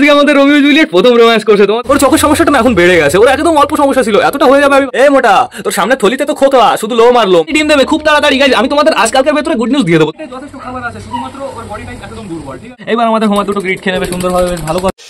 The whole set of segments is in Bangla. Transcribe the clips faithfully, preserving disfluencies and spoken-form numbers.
আজকে আমাদের রোমিও জুলিয়েট প্রথম রোম্যান্স করছে। তোমার ওর চোখের সমস্যাটা না এখন বেড়ে গেছে, ওর একদম অল্প সমস্যা ছিল, এতটা হয়ে যাবে। এ মোটা, তোর সামনে থলিতে তো খোকা শুধু লো মারলো, ডিম দেবে খুব তাড়াতাড়ি। গাইজ আমি তোমাদের আজকালকার ভেতরে গুড নিউজ দিয়ে দেবো, যথেষ্ট খাবার আছে, শুধুমাত্র ওর বডি টাইপ একদম দুর্বল। ঠিক আছে, এবার আমাদের হোমা দুটো গ্রিট খেয়ে নেবে সুন্দরভাবে, বেশ ভালো কথা।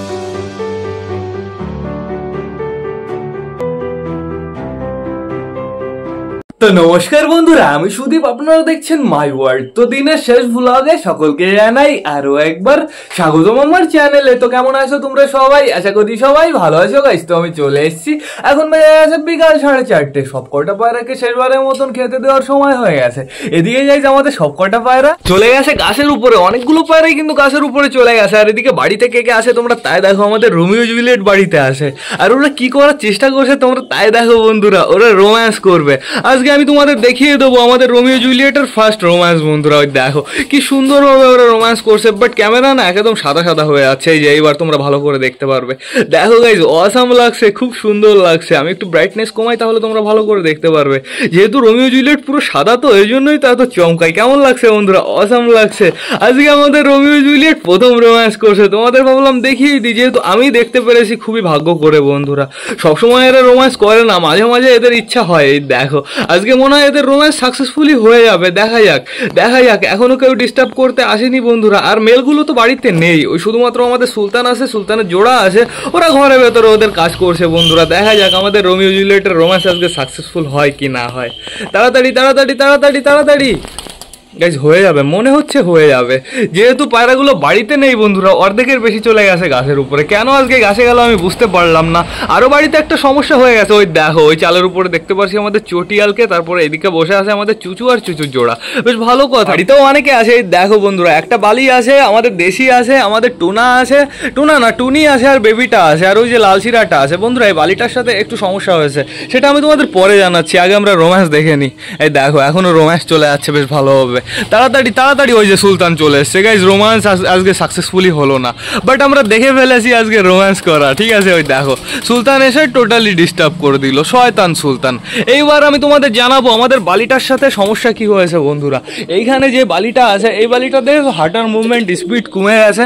তো নমস্কার বন্ধুরা, আমি সুদীপ, আপনারা দেখছেন মাই ওয়ার্ল্ড। তো দিনের শেষ ভ্লগে সকলকে জানাই আরো একবার স্বাগতম আমার চ্যানেলে। তো কেমন আছো তোমরা সবাই? আশা করি সবাই ভালো আছো গাইস। তো আমি চলে এসেছি, এখন বেজে গেছে বিকাল সাড়ে চারটে। সব কটা পায়রাকে শেষবারের মতন খেতে দেওয়ার সময় হয়ে গেছে। এদিকে যাই আমাদের সব কটা পায়রা চলে গেছে গাছের উপরে, অনেকগুলো পায়রাই কিন্তু গাছের উপরে চলে গেছে। আর এদিকে বাড়িতে কে কে আসে তোমরা তাই দেখো, আমাদের রোমিও জুলিয়েট বাড়িতে আসে। আর ওরা কি করার চেষ্টা করছে তোমরা তাই দেখো বন্ধুরা, ওরা রোম্যান্স করবে। আজকে আমি তোমাদের দেখিয়ে দেবো আমাদের রোমিও জুলিয়েটের ফার্স্ট রোম্যান্স বন্ধুরা। ওই দেখো কি সুন্দরভাবে ওরা রোম্যান্স করছে, বাট ক্যামেরা না একদম সাদা সাদা হয়ে আছে। এই যে এইবার তোমরা ভালো করে দেখতে পারবে। দেখো গাইজ, অসাম লাগছে, খুব সুন্দর লাগছে। আমি একটু ব্রাইটনেস কমাই তাহলে তোমরা ভালো করে দেখতে পারবে। যেহেতু রোমিও জুলিয়েট পুরো সাদা তো এই জন্যই তো এত চমকাই। কেমন লাগছে বন্ধুরা? অসাম লাগছে। আজকে আমাদের রোমিও জুলিয়েট প্রথম রোম্যান্স করছে, তোমাদের ভাবলাম দেখিয়ে দিই, যেহেতু আমি দেখতে পেরেছি। খুবই ভাগ্য করে বন্ধুরা, সবসময় এরা রোম্যান্স করে না, মাঝে মাঝে এদের ইচ্ছা হয়। এই দেখো আজকে মনে হয় এদের রোম্যান্স সাকসেসফুলি হয়ে যাবে। দেখা যাক দেখা যাক এখনো কেউ ডিস্টার্ব করতে আসেনি বন্ধুরা। আর মেলগুলো তো বাড়িতে নেই, ওই শুধুমাত্র আমাদের সুলতান আছে, সুলতানের জোড়া আছে, ওরা ঘরের ভেতরে ওদের কাজ করছে বন্ধুরা। দেখা যাক আমাদের রোমিও জুলিয়েটের রোম্যান্স আজকে সাকসেসফুল হয় কি না হয়। তাড়াতাড়ি তাড়াতাড়ি তাড়াতাড়ি তাড়াতাড়ি গাইজ হয়ে যাবে, মনে হচ্ছে হয়ে যাবে। যেহেতু পায়রাগুলো বাড়িতে নেই বন্ধুরা, অর্ধেকের বেশি চলে গেছে গাছের উপরে। কেন আজকে গাছে গেল আমি বুঝতে পারলাম না। আরও বাড়িতে একটা সমস্যা হয়ে গেছে। ওই দেখো ওই চালের উপরে দেখতে পাচ্ছি আমাদের চটিয়ালকে, তারপরে এদিকে বসে আছে আমাদের চুচু আর চুচুর জোড়া। বেশ ভালো কথা। বাড়িতেও অনেকে আছে। এই দেখো বন্ধুরা, একটা বালি আছে, আমাদের দেশি আছে, আমাদের টুনা আছে, টুনা না টুনি আছে, আর বেবিটা আছে, আর ওই যে লাল শিরাটা আছে বন্ধুরা। এই বালিটার সাথে একটু সমস্যা হয়েছে, সেটা আমি তোমাদের পরে জানাচ্ছি। আগে আমরা রোম্যান্স দেখে নিই। এই দেখো এখনো রোম্যান্স চলে যাচ্ছে, বেশ ভালো হবে। তাড়াতাড়ি তাড়াতাড়ি ওই যে সুলতান চলে এসছে। গাইজ রোম্যান্স আজকে সাকসেসফুলি হলো না, বাট আমরা দেখে ফেলেছি আজকে রোম্যান্স করা। ঠিক আছে, ওই দেখো সুলতান এসে টোটালি ডিস্টার্ব করে দিল, শয়তান সুলতান। এইবার আমি তোমাদের জানাবো আমাদের বালিটার সাথে সমস্যা কি হয়েছে বন্ধুরা। এইখানে যে বালিটা আছে, এই বালিটা দেখো হাঁটার মুভমেন্ট স্পিড কমে গেছে,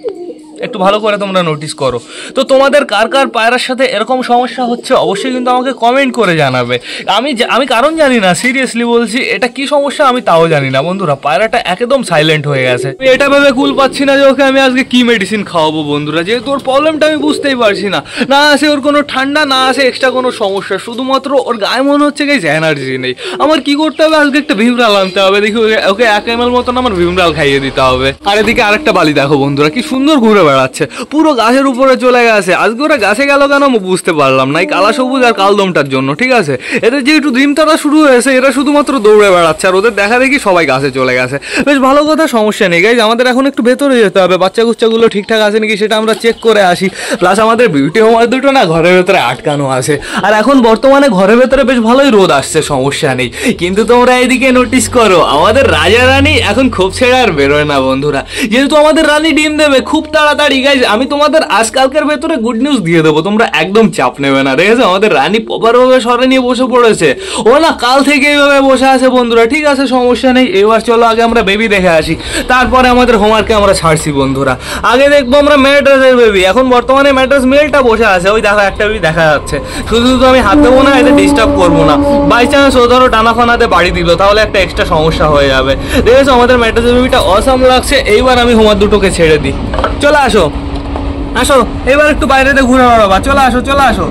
একটু ভালো করে তোমরা নোটিস করো। তো তোমাদের কার কার পায়রার সাথে এরকম সমস্যা হচ্ছে অবশ্যই কিন্তু আমাকে কমেন্ট করে জানাবে। আমি আমি কারণ জানি না, সিরিয়াসলি বলছি, এটা কি সমস্যা আমি তাও জানি না বন্ধুরা। পায়রাটা একদম সাইলেন্ট হয়ে গেছে। এটা ভেবে কুল পাচ্ছি না যে ওকে আমি আজকে কি মেডিসিন খাওয়াবো বন্ধুরা, যেহেতু ওর প্রবলেমটা আমি বুঝতেই পারছি না। না আসে ওর কোনো ঠান্ডা, না আসে এক্সট্রা কোনো সমস্যা, শুধুমাত্র ওর গায়ে মনে হচ্ছে গাইজ এনার্জি নেই। আমার কি করতে হবে? আজকে একটা ভিমরাল আনতে হবে। দেখি ওকে এক এম এল মতন আমার ভিমরাল খাইয়ে দিতে হবে। আর এদিকে আরেকটা বালি দেখো বন্ধুরা, কি সুন্দর ঘুরে বেড়াচ্ছে, পুরো গাছের উপরে চলে গেছে। আজকে ওরা গাছে গেল কেন বুঝতে পারলাম না, এই কালা সবুজ আর কালদমটার জন্য। ঠিক আছে, এদের যেহেতু ডিমটাটা শুরু হয়েছে, এরা শুধুমাত্র দৌড়ে বেড়াচ্ছে, আর ওদের দেখা দেখি সবাই গাছে চলে গেছে। বেশ ভালো কথা, সমস্যা নেই গাইজ। আমাদের এখন একটু ভেতরে যেতে হবে, বাচ্চা কুচ্চাগুলো ঠিকঠাক আছে নাকি সেটা আমরা চেক করে আসি। প্লাস আমাদের বিউটি হোমার দুটো না ঘরের ভেতরে আটকানো আছে, আর এখন বর্তমানে ঘরের ভেতরে বেশ ভালোই রোদ আসছে, সমস্যা নেই। কিন্তু তোমরা এদিকে নোটিস করো, আমাদের রাজা রানী এখন খুব ছেড়ে আর বেরোয় না বন্ধুরা। যেহেতু আমাদের রানী ডিম দেবে খুব তাড়াতাড়ি গাইজ, আমি তোমাদের আজকালকের ভেতরে গুড নিউজ দিয়ে দেবো, তোমরা একদম চাপ নেবে না। দেখেছো আমাদের রানী প্রপার ভাবে সরে নিয়ে বসে পড়েছে। ও না কাল থেকে এইভাবে বসে আছে বন্ধুরা। ঠিক আছে, সমস্যা নেই। এবার চলো আগে আমরা বেবি দেখে আসি, তারপরে আমাদের হোমওয়ার্কে আমরা ছাড়ছি বন্ধুরা। আগে দেখবো আমরা ম্যাড্রাসের বেবি। এখন বর্তমানে ম্যাড্রাস মেলটা বসে আছে, ওই দেখো একটা বেবি দেখা যাচ্ছে। শুধু শুধু আমি হাত দেবো না, এতে ডিস্টার্ব করবো না। বাই চান্স ও ধরো টানা ফানাতে বাড়ি দিল, তাহলে একটা এক্সট্রা সমস্যা হয়ে যাবে। দেখেছো আমাদের ম্যাড্রাসের বেবিটা অসাম লাগছে। এইবার আমি হোমওয়ার্ক দুটোকে ছেড়ে দিই। চলে আসো আসো, এবার একটু বাইরেতে ঘুরে বেড়াবা। চলে আসো চলে আসো।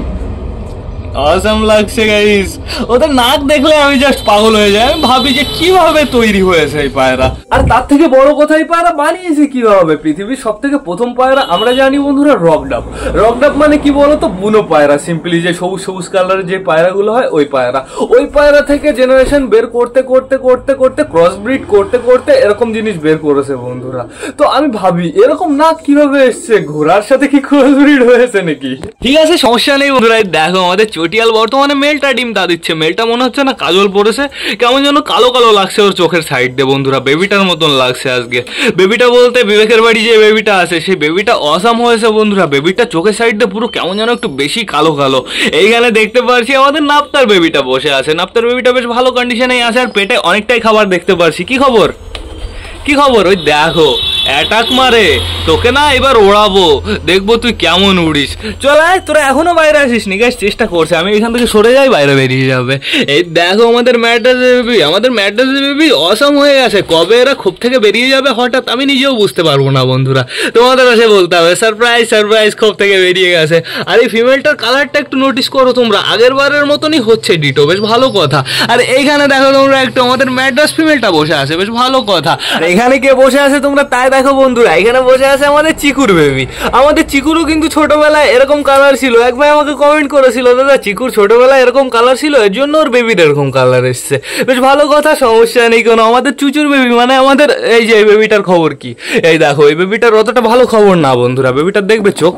অসাম লাগছে গাইস, ওদের নাক দেখলে আমি জাস্ট পাগল হয়ে যাই। আমি ভাবি যে কিভাবে তৈরি হয়েছে এই পায়রা, আর তার থেকে বড় কথা এই পায়রা বানিয়েছে কিভাবে। পৃথিবীর সব থেকে প্রথম পায়রা আমরা জানি বন্ধুরা রকডাব। রকডাব মানে কি বলতো, বুনো পায়রা। সিম্পলি যে সবুজ সবুজ কালারের যে পায়রাগুলো হয় ওই পায়রা। ওই পায়রা থেকে জেনারেশন বের করতে করতে করতে করতে ক্রস ব্রিড করতে করতে এরকম জিনিস বের করেছে বন্ধুরা। তো আমি ভাবি এরকম নাক কিভাবে এসছে, ঘোড়ার সাথে কি ক্রস ব্রিড হয়েছে নাকি? ঠিক আছে, সমস্যা নেই বন্ধুরা। দেখো আমাদের চটিয়াল বর্তমানে মেলটা ডিম তা দিচ্ছে। মেলটা মনে হচ্ছে না কাজল পড়েছে, কেমন যেন কালো কালো লাগছে ওর চোখের সাইড দিয়ে বন্ধুরা। বেবিটার মতন লাগছে আজকে। বেবিটা বলতে বিবেকের বাড়ি যে বেবিটা আছে সেই বেবিটা অসাম হয়েছে বন্ধুরা। বেবিটা চোখের সাইড দিয়ে পুরো কেমন যেন একটু বেশি কালো কালো। এইখানে দেখতে পাচ্ছি আমাদের নাপ্তার বেবিটা বসে আছে। নাপ্তার বেবিটা বেশ ভালো কন্ডিশনেই আছে, আর পেটে অনেকটাই খাবার দেখতে পাচ্ছি। কি খবর কি খবর? ওই দেখো অ্যাটাক মারে, তোকে না এবার ওড়াবো, দেখবো তুই কেমন উড়িস। চল আয়, তোরা এখনো বাইরে আসিস নি। গাইস চেষ্টা করছে, আমি এখান থেকে সরে যাই, বাইরে বেরিয়ে যাবে। এই দেখো আমাদের ম্যাড্রাস বেবি, আমাদের ম্যাড্রাস বেবি অসম হয়ে গেছে। কবে এরা খুব থেকে বেরিয়ে যাবে হঠাৎ আমি নিজেও বুঝতে পারবো না বন্ধুরা, তোমাদের কাছে বলতে হবে সারপ্রাইজ সারপ্রাইজ খুব থেকে বেরিয়ে গেছে। আর এই ফিমেলটার কালারটা একটু নোটিস করো তোমরা, আগের বারের মতনই হচ্ছে ডিটো, বেশ ভালো কথা। আর এইখানে দেখো তোমরা একটু আমাদের ম্যাড্রাস ফিমেলটা বসে আছে, বেশ ভালো কথা। আর এখানে কে বসে আছে তোমরা তাই দেখো বন্ধুরা, এখানে বসে আছে আমাদের চিকুর বেবি। আমাদের চিকুরও কিন্তু ছোটবেলায় এরকম কালার ছিল। এক ভাই আমাকে কমেন্ট করেছিল, দাদা চিকুর ছোটবেলায় এরকম কালার ছিল, এর জন্য ওর বেবির এরকম কালার এসছে। বেশ ভালো কথা, সমস্যা নেই কোনো। আমাদের চুচুর বেবি মানে আমাদের এই যে বেবিটার খবর কি, এই দেখো এই বেবিটার অতটা ভালো খবর না বন্ধুরা। বেবিটার দেখবে চোখ,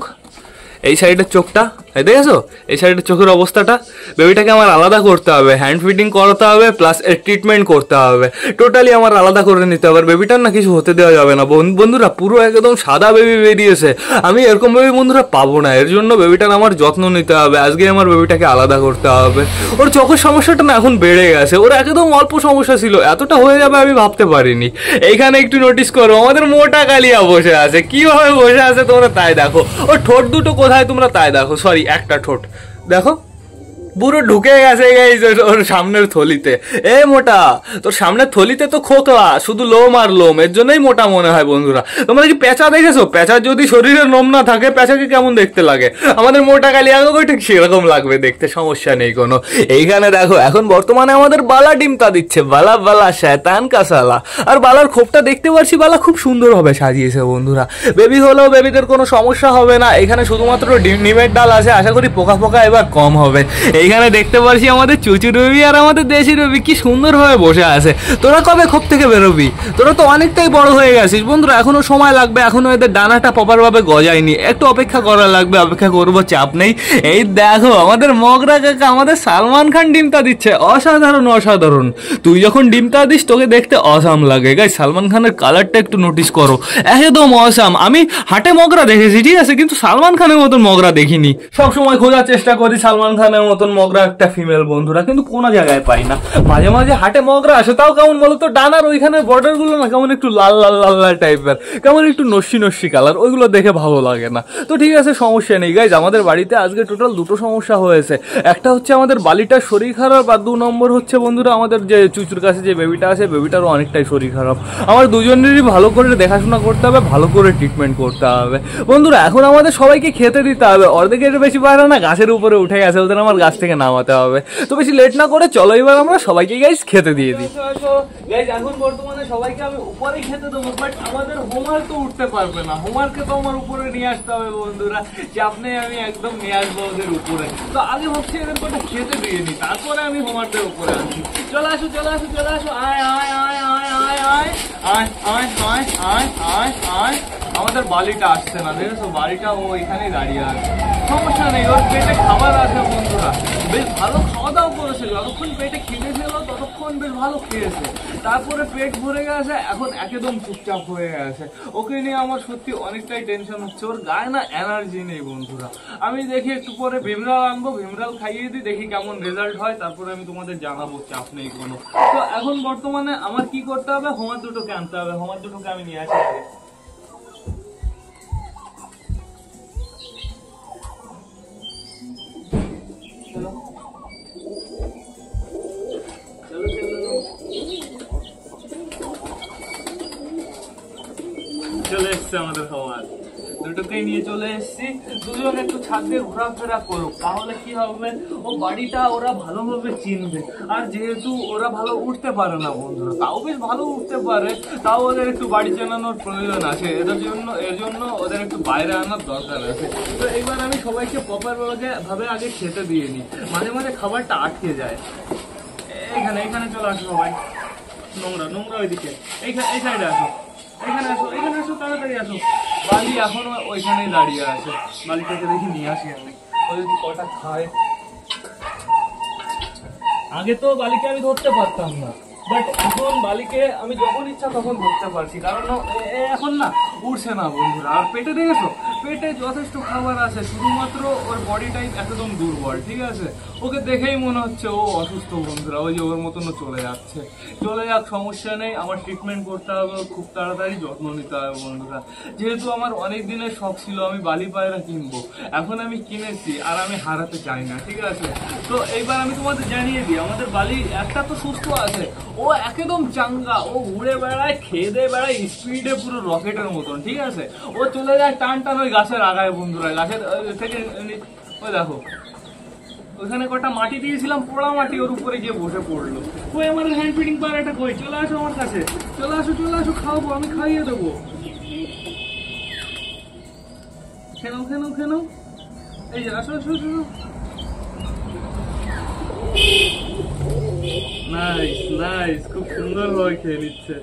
এই সাইডের চোখটা, এই দেখেছো এই সাইডের চোখের অবস্থাটা। বেবিটাকে আমার আলাদা করতে হবে, হ্যান্ড ফিটিং করাতে হবে, প্লাস এর ট্রিটমেন্ট করতে হবে, টোটালি আমার আলাদা করে নিতে হবে। বেবিটার না কিছু হতে দেওয়া যাবে না বন্ধুরা, পুরো একদম সাদা বেবি বেরিয়েছে। আমি এরকম বেবি বন্ধুরা পাবো না, এর জন্য বেবিটার আমার যত্ন নিতে হবে। আজকে আমার বেবিটাকে আলাদা করতে হবে। ওর চোখের সমস্যাটা না এখন বেড়ে গেছে, ওর একদম অল্প সমস্যা ছিল, এতটা হয়ে যাবে আমি ভাবতে পারিনি। এইখানে একটু নোটিস করো, আমাদের মোটা কালিয়া বসে আছে। কিভাবে বসে আছে তোমরা তাই দেখো, ওর ঠোঁট দুটো কোথায় তোমরা তাই দেখো, সরি একটা ঠোঁট দেখো পুরো ঢুকে গেছে ওর সামনের থলিতে। এ মোটা, তোর সামনের থলিতে তো খোকলা, শুধু লোম আর লোম, এর জন্যই মোটা মনে হয় বন্ধুরা। তোমরা কি পেঁচা দেখেছো? পেঁচার যদি শরীরে লোম না থাকে পেঁচাকে কেমন দেখতে লাগে? আমাদের মোটা কালিয়াকেও ঠিক সেরকম লাগবে দেখতে, সমস্যা নেই কোনো। এইখানে দেখো এখন বর্তমানে আমাদের বালা ডিমটা দিচ্ছে, বালা বালা শয়তান কাসালা। আর বালার খোপটা দেখতে পাচ্ছি, বালা খুব সুন্দরভাবে সাজিয়েছে বন্ধুরা। বেবি হলেও বেবিদের কোনো সমস্যা হবে না, এখানে শুধুমাত্র ডিমের ডাল আছে, আশা করি পোকা ফোকা এবার কম হবে। এইখানে দেখতে পাচ্ছি আমাদের চুচুর বেবি আর আমাদের দেশি বেবি কি সুন্দরভাবে বসে আছে। তোরা কবে খোপ থেকে বেরোবি? তোরা তো অনেকটাই বড় হয়ে গেছিস বন্ধুরা, এখনো সময় লাগবে, এখনো এদের ডানাটা প্রপার ভাবে গজায়নি, একটু অপেক্ষা করা লাগবে। অপেক্ষা করবো, চাপ নেই। এই দেখো আমাদের মগরা কাকা আমাদের সালমান খান ডিমটা দিচ্ছে, অসাধারণ অসাধারণ। তুই যখন ডিমটা দিস তোকে দেখতে অসাম লাগে। গাই সালমান খানের কালারটা একটু নোটিস করো, একদম অসাম। আমি হাটে মগরা দেখেছি ঠিক আছে, কিন্তু সালমান খানের মতন মগরা দেখিনি। সবসময় খোঁজার চেষ্টা করি সালমান খানের মতন মগরা একটা ফিমেল বন্ধুরা, কিন্তু কোনো জায়গায় পাই না। মাঝে মাঝে হাটে মগরা আসে, তাও কেমন বলতো ডানার ওইখানে বর্ডার গুলো না কেমন একটু লাল লাল লাল লাল টাইপের, কেমন একটু নস্যি নস্যি কালার, ওইগুলো দেখে ভালো লাগে না। তো ঠিক আছে সমস্যা নেই গাইজ, আমাদের বাড়িতে আজকে টোটাল দুটো সমস্যা হয়েছে। একটা হচ্ছে আমাদের বালিটার শরীর খারাপ, আর দু নম্বর হচ্ছে বন্ধুরা আমাদের যে চুচুর কাছে যে বেবিটা আছে বেবিটারও অনেকটাই শরীর খারাপ। আমার দুজনেরই ভালো করে দেখাশোনা করতে হবে, ভালো করে ট্রিটমেন্ট করতে হবে বন্ধুরা। এখন আমাদের সবাইকে খেতে দিতে হবে, অর্ধেকের বেশি পায়রা না গাছের উপরে উঠে গেছে, ওদের আমার গাছ থেকে নামাতে হবে। তো বেশি লেট না করে চলো এবার আমরা সবাইকে গাইজ খেতে দিয়ে দিই। গাইজ এখন বর্তমানে সবাইকে আমি উপরে খেতে দেবো, বাট আমাদের হোমওয়ার্ক তো উঠতে পারবে না, হোমওয়ার্ককে তো আমার উপরে নিয়ে আসতে হবে বন্ধুরা। চাপ নেই, আমি একদম নিয়ে আসবো ওদের উপরে। তো আগে ভাবছি এদের কটা খেতে দিয়ে দিই, তারপরে আমি হোমওয়ার্কের উপরে আসি। চলে আসো চলে আসো চলে আসো, আয় আয় আয় আয় আয় আয় আয় আয় আয় আয় আয় আয়। আমাদের বালিটা আসছে না, দেখেছো বালিটা ও এখানেই দাঁড়িয়ে আছে। সমস্যা নেই, ওর পেটে খাবার আছে বন্ধুরা, বেশ ভালো খাওয়া দাওয়া করেছে। যতক্ষণ পেটে খিদে ছিল ততক্ষণ বেশ ভালো খেয়েছে, তারপরে পেট ভরে গেছে, এখন একদম চুপচাপ হয়ে গেছে। ওকে নিয়ে আমার সত্যি অনেকটাই টেনশন হচ্ছে, ওর গায়ে না এনার্জি নেই বন্ধুরা। আমি দেখি একটু পরে ভিমরাল আনবো, ভিমরাল খাইয়ে দিই, দেখি কেমন রেজাল্ট হয়, তারপরে আমি তোমাদের জানাবো, চাপ নেই কোনো। তো এখন বর্তমানে আমার কি করতে হবে, হোমার দুটোকে আনতে হবে, হোমার দুটোকে আমি নিয়ে আসি আগে। চলে এসছে আমাদের খাবার, দুটোকে নিয়ে চলে এসছি। দুজন একটু ছাদ দিয়ে ঘোরাফেরা করুক, তাহলে কি হবে ও বাড়িটা ওরা ভালোভাবে চিনবে। আর যেহেতু ওরা ভালো উঠতে পারে না বন্ধুরা, তাও বেশ ভালো উঠতে পারে, তাও ওদের একটু বাড়ি চেনানোর প্রয়োজন আছে, এদের জন্য এর জন্য ওদের একটু বাইরে আনার দরকার আছে। তো এইবার আমি সবাইকে প্রপার ভাবে আগে খেতে দিয়ে নিই, মাঝে মাঝে খাবারটা আটকে যায়। এইখানে এইখানে চলে আসো সবাই, নোংরা নোংরা ওইদিকে, এইখানে এই সাইডে আসো, এখানে আসো এখানে আসো তাড়াতাড়ি আসো। বালি এখনো ওইখানেই দাঁড়িয়ে আছে, বালিটাকে দেখি নিয়ে আসি আমি, ওই যদি কটা খায়। আগে তো বালিকে আমি ধরতে পারতাম না, বাট এখন বালিকে আমি যখন ইচ্ছা তখন ধরতে পারছি, কারণ এখন না উঠছে না বন্ধুরা। আর পেটে দেখেছো, পেটে যথেষ্ট খাবার আছে, শুধুমাত্র ওর বডি টাইপ একদম দুর্বল, ঠিক আছে? ওকে দেখেই মনে হচ্ছে ও অসুস্থ বন্ধুরা। ওই যে ওর মতনও চলে যাচ্ছে, চলে যাক, সমস্যা নেই। আমার ট্রিটমেন্ট করতে হবে, খুব তাড়াতাড়ি যত্ন নিতে হবে বন্ধুরা। যেহেতু আমার অনেক দিনের শখ ছিল আমি বালি পায়রা কিনবো, এখন আমি কিনেছি আর আমি হারাতে চাই না, ঠিক আছে? তো এইবার আমি তোমাদের জানিয়ে দিই, আমাদের বালি একটা তো সুস্থ আছে, ও একদম চাঙ্গা, ও উড়ে বেড়ায়, খেয়ে দিয়ে বেড়ায় স্পিডে, পুরো রকেটের মতন, ঠিক আছে? ও চলে যায় টান টান ওই গাছের আগায় বন্ধুরা, গাছের থেকে ওই দেখো ওখানে কটা মাটি দিয়েছিলাম, পোড়া মাটি, ওর উপরে গিয়ে বসে পড়লো। ওই আমার হ্যান্ড ফিডিং পায়রাটা কই? চলে আসো আমার কাছে, চলে আসো চলে আসো, খাওয়াবো, আমি খাইয়ে দেবো। খেনো খেনো খেনো, এই যে আসো আসো আসো। নাইস নাইস, খুব সুন্দর ভাবে খেয়ে নিচ্ছে।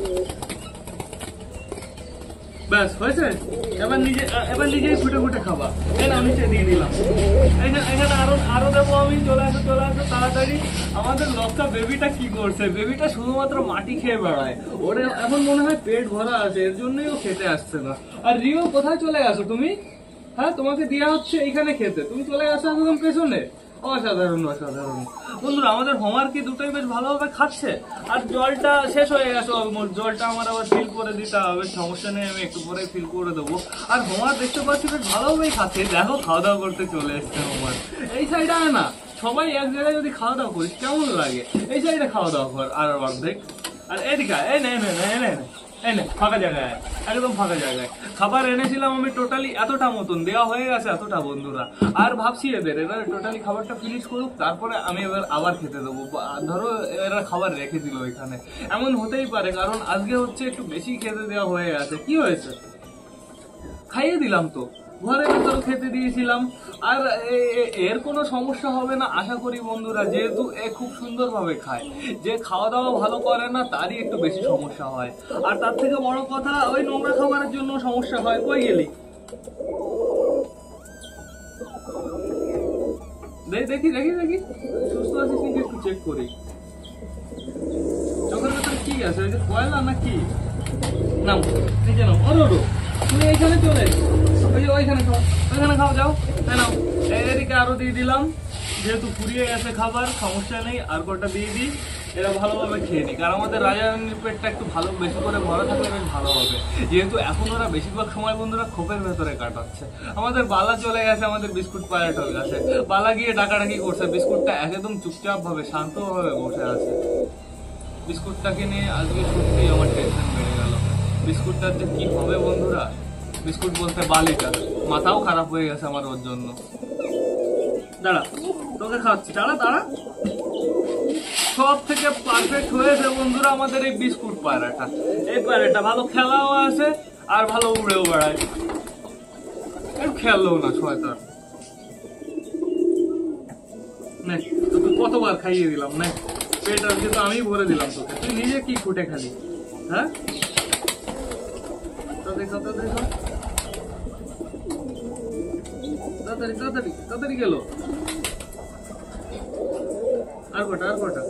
ব্যাস হয়েছে, এবার নিজে এবার নিজেই ফুটে ফুটে খাবা। এই না, নিচে দিয়ে দিলাম, এখানে আরো আরো দেবো আমি। চলে আসো চলে আসো তাড়াতাড়ি। আমাদের লক্কা বেবিটা কি করছে? বেবিটা শুধুমাত্র মাটি খেয়ে বেড়ায়, ওর এখন মনে হয় পেট ভরা আছে, এর জন্যই ও খেতে আসছে না। আর রিও কোথায় চলে গেছো তুমি? হ্যাঁ, তোমাকে দেওয়া হচ্ছে এইখানে খেতে, তুমি চলে গেছো একদম পেছনে। অসাধারণ অসাধারণ বন্ধুরা, আমাদের হোমওয়ার্ক কি দুটোই বেশ ভালোভাবে খাচ্ছে। আর জলটা শেষ হয়ে গেছে অলমোস্ট, জলটা আমার আবার ফিল করে দিতে হবে, সমস্যা নেই, আমি একটু পরে ফিল করে দেবো। আর হোমওয়ার্ক দেখতে পাচ্ছি বেশ ভালোভাবেই খাচ্ছে, দেখো খাওয়া দাওয়া করতে চলে এসছে হোমওয়ার্ক। এই সাইডে আয় না, সবাই এক জায়গায় যদি খাওয়া দাওয়া করিস কেমন লাগে? এই সাইডে খাওয়া দাওয়া কর আর অর্ধেক। আর এদিকে এই নে নে নে নে এই নে, ফাঁকা জায়গায়, একদম ফাঁকা জায়গায়। খাবার এনেছিলাম আমি টোটালি এতটা মতন, দেওয়া হয়ে গেছে এতটা বন্ধুরা। আর ভাবছি এদের এরা টোটালি খাবারটা ফিনিশ করুক, তারপরে আমি এবার আবার খেতে দেবো। ধরো এরা খাবার রেখে দিল এখানে, এমন হতেই পারে, কারণ আজকে হচ্ছে একটু বেশি খেতে দেওয়া হয়ে গেছে। কি হয়েছে, খাইয়ে দিলাম তো, ঘরে ভেতর খেতে দিয়েছিলাম। আর এর কোনো সমস্যা হবে না আশা করি বন্ধুরা, যেহেতু এ খুব সুন্দরভাবে খায়। যে খাওয়া দাওয়া ভালো করে না তারই একটু বেশি সমস্যা হয়। আর তার থেকে বড় কথা, ওই নোংরা খাবারের জন্য সমস্যা হয়। কই গেলি? দেখি দেখি দেখি সুস্থ আছিস নাকি একটু চেক করি। চোখের ভেতরে কি আছে? ওই যে কয়লা না কি? নাম নিচে নাও। ওরো তুমি এইখানে চলে ওই যে ওইখানে খাও, ওইখানে খাও, যাও। তাই নাও, এদিকে আরো দিয়ে দিলাম, যেহেতু ফুরিয়ে গেছে খাবার, সমস্যা নেই, আর কটা দিয়ে দিই। এরা ভালোভাবে খেয়ে নিক। আর আমাদের রাজারানীর পেটটা একটু ভালো বেশি করে ভরা থাকলে বেশ ভালো হবে, যেহেতু এখন ওরা বেশিরভাগ সময় বন্ধুরা খোপের ভেতরে কাটাচ্ছে। আমাদের বালা চলে গেছে আমাদের বিস্কুট পায়রাটার কাছে, বালা গিয়ে ডাকাডাকি করছে। বিস্কুটটা একদম চুপচাপ ভাবে শান্তভাবে বসে আছে। বিস্কুটটাকে নিয়ে আজকে সত্যি আমার টেনশন বেড়ে গেল। বিস্কুটটার যে কি হবে বন্ধুরা, বিস্কুট বলতে বালিটা, মাথাও খারাপ হয়ে গেছে আমার ওর জন্য। দাঁড়া, তোকে খাওয়াচ্ছি, দাঁড়া দাঁড়া। সব থেকে পারফেক্ট হয়েছে বন্ধুরা আমাদের এই বিস্কুট পায়রাটা। এই পায়রাটা ভালো খেলাও আছে আর ভালো উড়েও বেড়ায়, একটু খেললেও না শয়তান। তোকে কতবার খাইয়ে দিলাম, না পেট আজকে তো আমি ভরে দিলাম তোকে, তুই নিজে কি খুঁটে খালি? হ্যাঁ, তাড়াতাড়ি তাড়াতাড়ি তাড়াতাড়ি তাড়াতাড়ি গেল। আর কটা আর কটা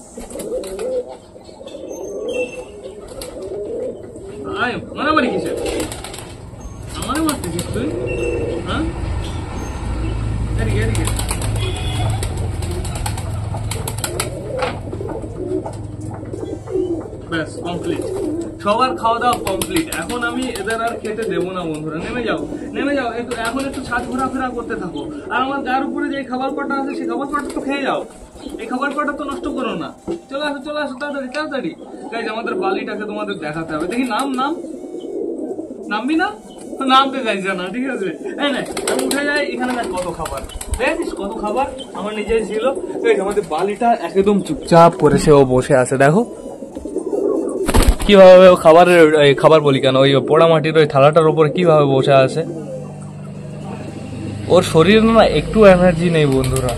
আয়, মারামারি কিসের? আমারে মারতেছিস তুই? হ্যাঁ, এদিকে এদিকে। ব্যাস কমপ্লিট, সবার খাওয়া দাওয়া কমপ্লিট। এখন আমি এদের আর খেতে দেবো না বন্ধুরা। নেমে যাও নেমে যাও, একটু এখন একটু ছাদ ঘোরাফেরা করতে থাকো। আর আমার গায়ের উপরে যে খাবার কটা আছে সেই খাবার কটা তো খেয়ে যাও, এই খাবার কটা তো নষ্ট করো না। চলে আসো চলে আসো তাড়াতাড়ি তাড়াতাড়ি। গাইজ আমাদের বালিটাকে তোমাদের দেখাতে হবে। দেখি নাম নাম নামবি না? নামতে চাইছে না, ঠিক আছে। এই না, আমি উঠে যাই, এখানে দেখ কত খাবার, দেখছিস কত খাবার আমার নিজেই ছিল। আমাদের বালিটা একদম চুপচাপ করেছে, ও বসে আছে, দেখো কিভাবে খাবারের খাবার বলি কেন, ওই পোড়া মাটির ওই থালাটার উপরে কিভাবে বসে আছে। ওর শরীরে না একটু এনার্জি নেই বন্ধুরা,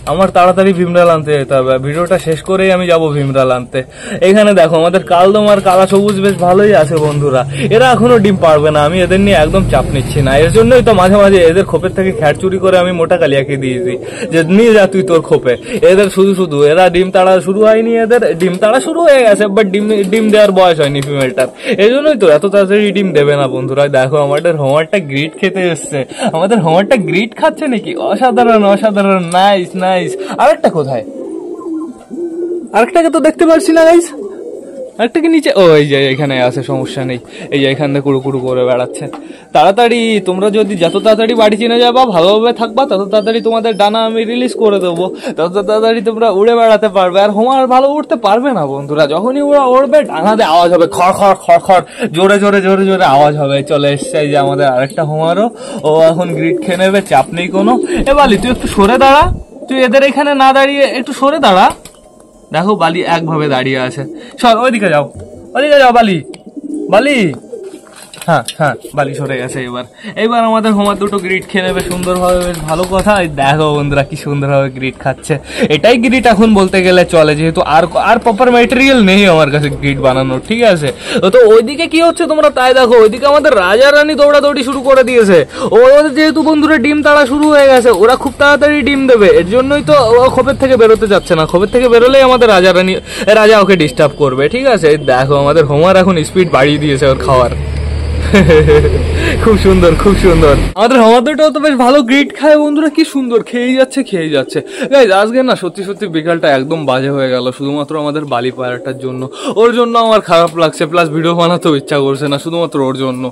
আমার তাড়াতাড়ি ভীমরাল আনতে যেতে হবে, ভিডিওটা শেষ করেই আমি যাব ভীমরাল আনতে। এখানে দেখো আমাদের কালদম আর কালা সবুজ বেশ ভালোই আছে বন্ধুরা, এরা এখনো ডিম পারবে না, আমি এদের নিয়ে একদম চাপ নিচ্ছি না। এর জন্যই তো মাঝে মাঝে এদের খোপের থেকে খ্যাট চুরি করে আমি মোটা কালিয়াকে দিয়েছি যে নিয়ে যা তুই তোর খোপে। এদের শুধু শুধু এরা ডিম তাড়া শুরু হয়নি, এদের ডিম তাড়া শুরু হয়ে গেছে বাট ডিম ডিম দেওয়ার বয়স হয়নি ফিমেলটার, এই জন্যই তো এত তাড়াতাড়ি ডিম দেবে না বন্ধুরা। দেখো আমাদের হোমওয়ার্কটা গ্রিট খেতে এসছে, আমাদের হোমওয়ার্কটা গ্রিট খাচ্ছে নাকি, অসাধারণ অসাধারণ, নাইস নাইস। আরেকটা কোথায়, আরেকটাকে তো দেখতে পারছি না গাইস, আরেকটা কি নিচে, ও এই যে এখানে আছে, সমস্যা নেই, এই যে এখান থেকে কুড়ু কুড়ু করে বেড়াচ্ছে। তাড়াতাড়ি তোমরা যদি যত তাড়াতাড়ি বাড়ি চিনে যাবা, ভালোভাবে থাকবা, তত তাড়াতাড়ি তোমাদের ডানা আমি রিলিজ করে দেবো, তত তাড়াতাড়ি তোমরা উড়ে বেড়াতে পারবে। আর হোমার ভালো উঠতে পারবে না বন্ধুরা, যখনই ওরা উড়বে ডানাতে আওয়াজ হবে, খড় খড় খড় খড়, জোরে জোরে জোরে জোরে আওয়াজ হবে। চলে এসছে এই যে আমাদের আরেকটা হোমারও, ও এখন গ্রিড খেয়ে নেবে, চাপ নেই কোনো। এ বালি তুই একটু সরে দাঁড়া, তুই এদের এখানে না দাঁড়িয়ে একটু সরে দাঁড়া। দেখো বালি একভাবে দাঁড়িয়ে আছে, সর ওইদিকে যাও, ওইদিকে যাও বালি, বালি, হ্যাঁ হ্যাঁ বালি সরে গেছে। এবার এবার আমাদের হোমার দুটো গ্রিড খেয়ে নেবে সুন্দরভাবে, বেশ ভালো কথা। দেখো বন্ধুরা কি সুন্দরভাবে গ্রিড খাচ্ছে, এটাই গ্রিড এখন বলতে গেলে চলে, যেহেতু আর আর প্রপার ম্যাটেরিয়াল নেই আমার কাছে গ্রিড বানানোর, ঠিক আছে। তো ওইদিকে কি হচ্ছে তোমরা তাই দেখো, ওইদিকে আমাদের রাজা রানী দৌড়াদৌড়ি শুরু করে দিয়েছে। ওদের যেহেতু বন্ধুরা ডিম তাড়া শুরু হয়ে গেছে, ওরা খুব তাড়াতাড়ি ডিম দেবে, এর জন্যই তো ও খোপের থেকে বেরোতে যাচ্ছে না, খোপের থেকে বেরোলেই আমাদের রাজা রানী রাজা ওকে ডিস্টার্ব করবে, ঠিক আছে। দেখো আমাদের হোমার এখন স্পিড বাড়িয়ে দিয়েছে ওর খাওয়ার, খুব সুন্দর খুব সুন্দর। আমাদের হোমারটাও তো বেশ ভালো গ্রিড খায় বন্ধুরা, কি সুন্দর খেয়েই যাচ্ছে খেয়েই যাচ্ছে। গাইজ আজকে না সত্যি সত্যি বিকালটা একদম বাজে হয়ে গেল, শুধুমাত্র আমাদের বালি পায়রাটার জন্য। ওর জন্য আমার খারাপ লাগছে, প্লাস ভিডিও বানাতেও ইচ্ছা করছে না, শুধুমাত্র ওর জন্য।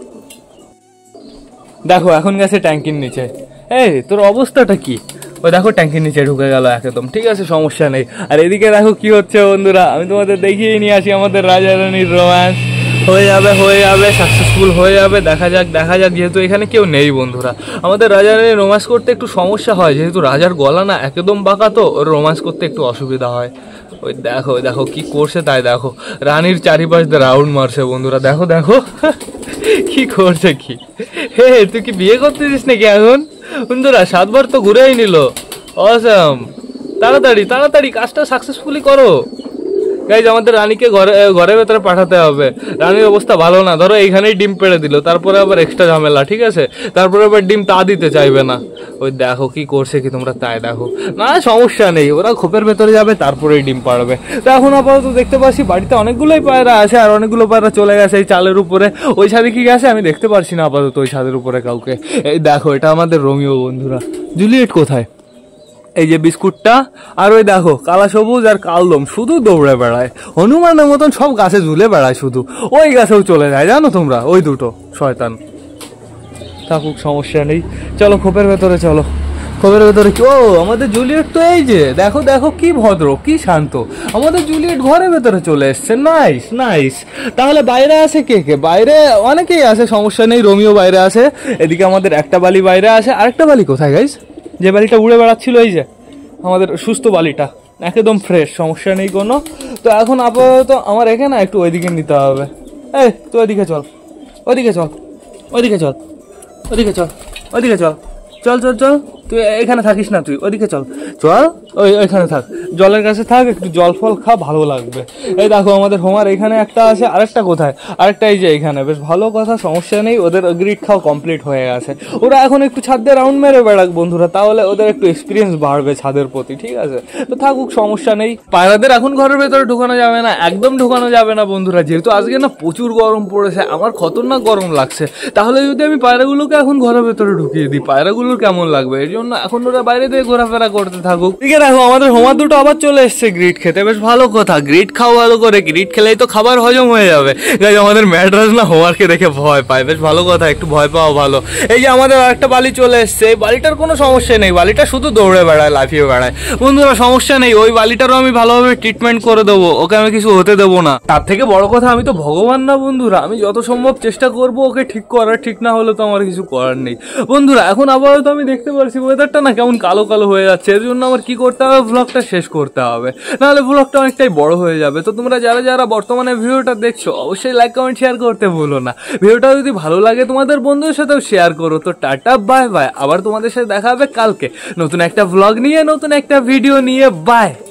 দেখো এখন গেছে ট্যাঙ্কির নিচে, এই তোর অবস্থাটা কি, ওই দেখো ট্যাঙ্কির নিচে ঢুকে গেল একদম, ঠিক আছে সমস্যা নেই। আর এদিকে দেখো কি হচ্ছে বন্ধুরা, আমি তোমাদের দেখিয়ে নিয়ে আসি আমাদের রাজা রানীর রোম্যান্স। হয়ে যাবে হয়ে যাবে সাকসেসফুল হয়ে যাবে, দেখা যাক দেখা যাক। যেহেতু এখানে কেউ নেই বন্ধুরা, আমাদের রাজা রানীর রোম্যান্স করতে একটু সমস্যা হয়, যেহেতু রাজার গলা না একদম বাঁকা, তো ওর রোম্যান্স করতে একটু অসুবিধা হয়। ওই দেখো দেখো কি করছে তাই দেখো, রানীর চারিপাশ দিয়ে রাউন্ড মারছে বন্ধুরা, দেখো দেখো কি করছে কি। হে তুই কি বিয়ে করতেছিস নাকি এখন বন্ধুরা, সাতবার তো ঘুরেই নিল, অসাম। তাড়াতাড়ি তাড়াতাড়ি কাজটা সাকসেসফুলি করো গাইজ, আমাদের রানীকে ঘরে ঘরের ভেতরে পাঠাতে হবে। রানীর অবস্থা ভালো না, ধরো এইখানেই ডিম পেড়ে দিল, তারপরে আবার এক্সট্রা ঝামেলা, ঠিক আছে। তারপরে আবার ডিম তা দিতে চাইবে না, ওই দেখো কি করছে কি তোমরা তাই দেখো। না সমস্যা নেই, ওরা খোপের ভেতরে যাবে তারপরেই ডিম পাড়বে। তো এখন আপাতত দেখতে পাচ্ছি বাড়িতে অনেকগুলোই পায়রা আছে, আর অনেকগুলো পায়রা চলে গেছে এই চালের উপরে। ওই ছাদে কি গেছে আমি দেখতে পারছি না আপাতত ওই ছাদের উপরে কাউকে। এই দেখো এটা আমাদের রোমিও বন্ধুরা, জুলিয়েট কোথায়, এই যে বিস্কুটটা, আর ওই দেখো কালা সবুজ আর কালদম শুধু দৌড়ে বেড়ায়, হনুমানের মতন সব গাছে ঝুলে বেড়ায় শুধু, ওই গাছেও চলে যায় জানো তোমরা, ওই দুটো শয়তান। থাকুক সমস্যা নেই, চলো খোপের ভেতরে চলো, খোপের ভেতরে কি, ও আমাদের জুলিয়েট তো এই যে দেখো দেখো কি ভদ্র কি শান্ত, আমাদের জুলিয়েট ঘরের ভেতরে চলে এসছে, নাইস নাইস। তাহলে বাইরে আছে কে কে, বাইরে অনেকেই আছে, সমস্যা নেই, রোমিও বাইরে আছে, এদিকে আমাদের একটা বালি বাইরে আছে। আরেকটা বালি কোথায় গাইস, যে বালিটা উড়ে বেড়াচ্ছিল, এই যে আমাদের সুস্থ বালিটা একদম ফ্রেশ, সমস্যা নেই কোনো। তো এখন আপাতত আমার এখানে একটু ওইদিকে নিতে হবে, এই তুই ওইদিকে চল, ওইদিকে চল, ওইদিকে চল, ওইদিকে চল, ওইদিকে চল, চল চল চল, তুই এখানে থাকিস না, তুই ওইদিকে চল, চল ওই ওইখানে থাক, জলের কাছে থাক, একটু জল ফল খা, ভালো লাগবে। এই দেখো আমাদের হোমার এখানে একটা আছে, আরেকটা কোথায়, আরেকটা এই যে এখানে, বেশ ভালো কথা, সমস্যা নেই। ওদের গ্রিড খাওয়া কমপ্লিট হয়ে গেছে, ওরা এখন একটু ছাদ দিয়ে রাউন্ড মেরে বেড়াক বন্ধুরা, তাহলে ওদের একটু এক্সপিরিয়েন্স বাড়বে ছাদের প্রতি, ঠিক আছে। তো থাকুক সমস্যা নেই। পায়রাদের এখন ঘরের ভেতরে ঢুকানো যাবে না, একদম ঢুকানো যাবে না বন্ধুরা, যেহেতু আজকে না প্রচুর গরম পড়েছে, আমার খতরনাক গরম লাগছে। তাহলে যদি আমি পায়রাগুলোকে এখন ঘরের ভেতরে ঢুকিয়ে দিই, পায়রাগুলোর কেমন লাগবে, এর জন্য এখন ওরা বাইরে দিয়ে ঘোরাফেরা করতে থাকুক। ঠিক আছে, দেখো আমাদের হোমা দুটো আবার চলে এসছে গ্রিড খেতে, বেশ ভালো কথা, গ্রিড খাও ভালো করে, গ্রিড খেলেই তো খাবার হজম হয়ে যাবে। গাইজ আমাদের ম্যাড্রাস না হোমারকে দেখে ভয় পায়, বেশ ভালো কথা, একটু ভয় পাওয়া ভালো। এই যে আমাদের আরেকটা বালি চলে এসছে, এই বালিটার কোনো সমস্যা নেই, বালিটা শুধু দৌড়ে বেড়ায়, লাফিয়ে বেড়ায় বন্ধুরা, সমস্যা নেই, ওই বালিটারও আমি ভালোভাবে ট্রিটমেন্ট করে দেবো, ওকে আমি কিছু হতে দেবো না। তার থেকে বড় কথা আমি তো ভগবান না বন্ধুরা, আমি যত সম্ভব চেষ্টা করবো ওকে ঠিক করার, ঠিক না হলে তো আমার কিছু করার নেই বন্ধুরা। এখন আপাতত আমি দেখতে পাচ্ছি ওয়েদারটা না কেমন কালো কালো হয়ে যাচ্ছে, এর জন্য আমার কি করতে করতে হবে, ব্লগটা শেষ করতে হবে, নাহলে ব্লগটা অনেকটাই বড় হয়ে যাবে। তো তোমরা যারা যারা বর্তমানে ভিডিওটা দেখছো অবশ্যই লাইক কমেন্ট শেয়ার করতে ভুলো না। ভিডিওটা যদি ভালো লাগে তোমাদের বন্ধুদের সাথেও শেয়ার করো। তো টাটা বাই বাই, আবার তোমাদের সাথে দেখা হবে কালকে নতুন একটা ব্লগ নিয়ে, নতুন একটা ভিডিও নিয়ে। বাই।